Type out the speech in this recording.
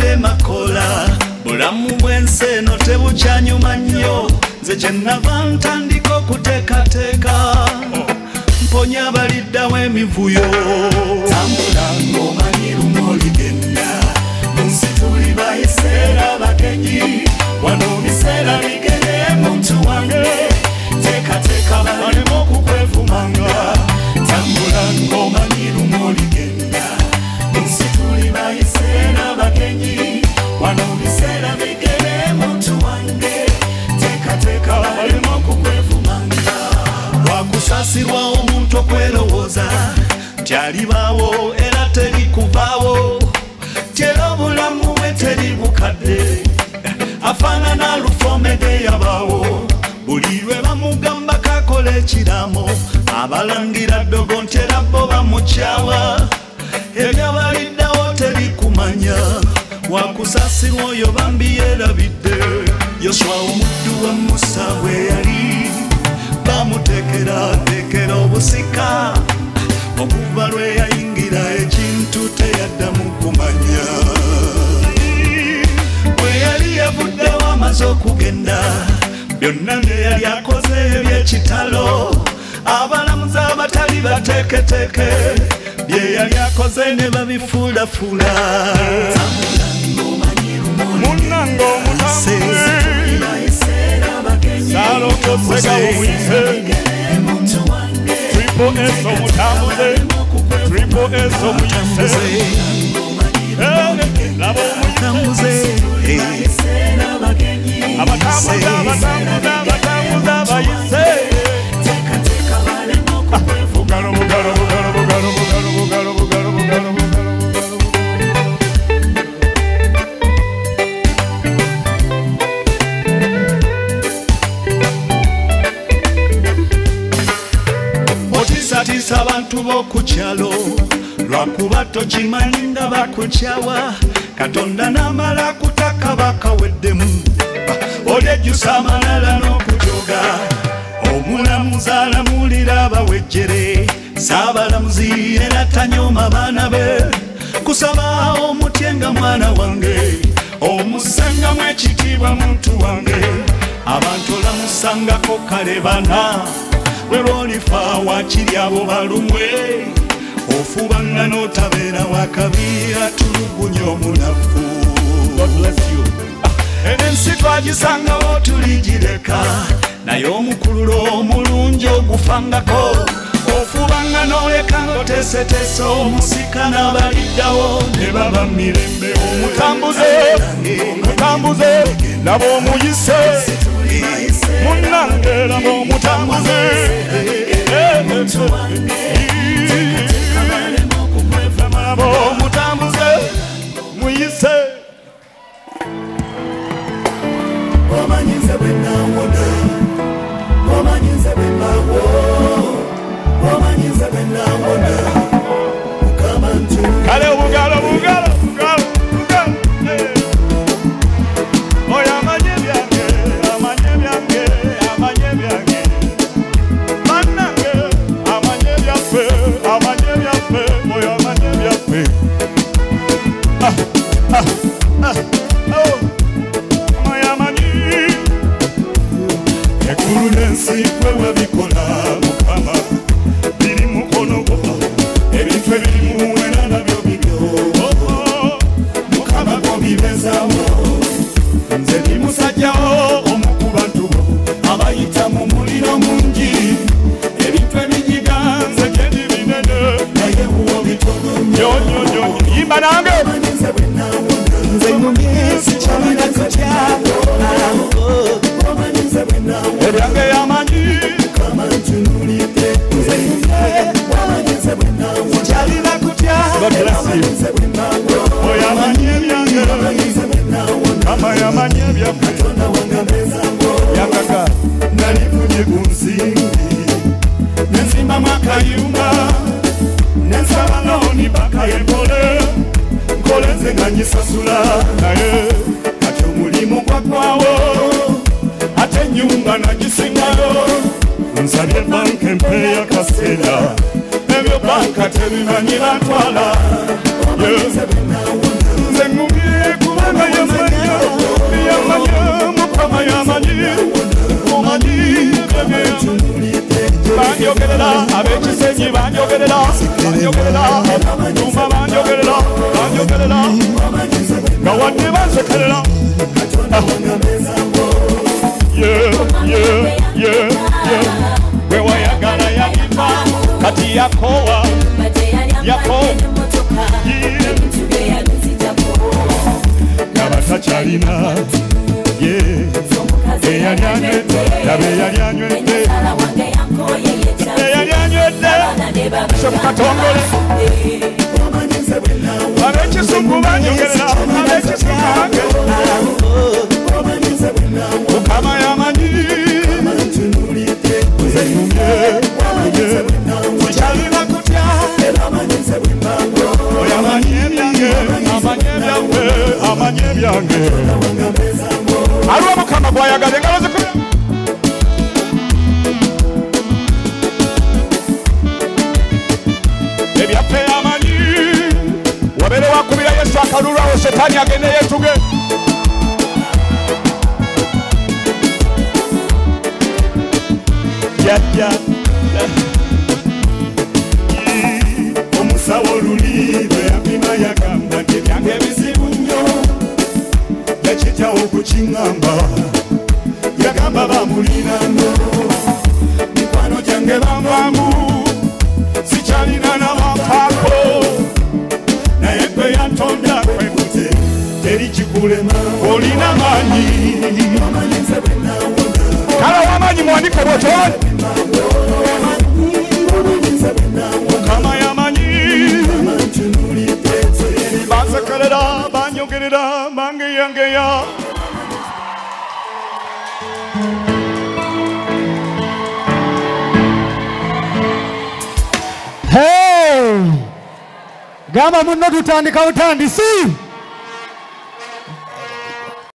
Kale makola bulamu bw'ensi eno tebukyanyuma nnyo nze kye nnava ntandika okuteekateeka mponya abaliddawo emivuyo tambula ng'omanyi lumu oligenda mu nsi tuli bayiseera bagenyi wano biseera bigere muntu wange teekateeka balemu okukwevumanga tambula ng'omanyi lumu oligenda mu nsi tuli bayiseera bagenyi wano biseera bigere muntu wange teekateeka balemu okukwevumanga wakusasirwa omuntu okwerowooza nti alibaawo era terikuvaawo tyera obulamu bwe teri bukadde afaanana lufomede yabaawo buli lwe bamugamba kakola ekiraamo abalangira ddogo ntera bo bamukyawa ebyabaliddawo terikumanya wakusasirwa oyo bambi yeerabidde Yoswa omuddu wa Musa bwe yali bamuteekera obusika okuva lwe yayingira ekintu teyaddamu kumanya bwe yali yavuddewo amaze okugenda byonna bye yali akoze eby'ekitalo abalamuzi abatali bateeketeeke bye yali akoze ne babifuulafuula munnange omutambuze salokosega omuyise triple S omutambuze triple S omuyise laba omuyise abatambuze abayise bugalo bugalo bugalo bugalo bugalo bugalo bugalo bugalo otisatiisa abantu b'okukyalo lwakuba tokimanyi nga bakukyawa Katonda n'amala kutaka bakaweddemu olyejjusa amalala n'okujoga omulamuzi alamulira abawejjere saabalamuzi era tanyooma baana be kusaba omutyenga mwana wange omussangamu ekitiibwa muntu wange abantu olamusangako kale bana bwe lwolifa wakiri abo balumwe ofubanga n'otabeera wakabi atulugunya omunafu ensi twagisangawo tuligireka naye omukululo omulungi ogufangako ofubanga n'oleka ng'oteeseteese omusika n'abaliddawo ne baba mirembe omutambuze laba omuyise munnange laba omutambuze laba omutambuze muyise wamanyize bwe nawona wamanyize bwe nawo wamanyize bwe nawona mukama ntu kale bugalo bugalo bugalo bugalo oya amanye byange amanye byange amanye byange manange amanye byaffe oya amanye byaffe eggulu n'ensi kwe wabikola mukama biri mukono gwo ebintu ebirimu wena nabyo bibyo mukama gwobibezawo nze ndi musajjawo omu ku bantu bo abayita mu muliro mungi ebintu ebinyiga nze gye ndi binene naye wuwo bitono nyonyonyo yimba nange nze nyumyesi kyalina kutya ebyange yamanyi kyalina kutya oyamanyi ebyange kama yamanyi ebyaffe yakaga nalivunye ku nsimbi nensimbamu akayumba nensaba looni paka yenkole nkolenze nga nyisasula naye kati omulimu gwagwawo ate ennyumba nagisingayo nsabye banka empeeya kaseera ebyo banka tebimanyi bantwala nze ngumye kuba banjogerera abekisenyi banjogerera Tuma banjogerera nga wadde bansekerera gwe wayagala yalimba kati yakowa nabatakyalina eyali anywedde sekukatongole abekisungu banjogerera Mukama yamanyi sikyalina kutya oyamanyi ebyange amanyi ebyange aliwo Mukama gwayagala engalo zikubye ebyaffe yamanyi wabere wakubira Yesu akalulawo Setaani agende yetuge omusawo luli bwe yapima yagamba nti ebyange bizibu nnyo yakityawo okukiŋŋamba yagamba bamulinano mikwano gyange bamwangu sikyalina nabampaako naye gwe yantonda kwekute teri kikulema olina maanyi kale wamanyi muwandike bwotoni Mukama yamanyi bansekerera banyogerera bangeyangeya gamba munno tutandika butandisi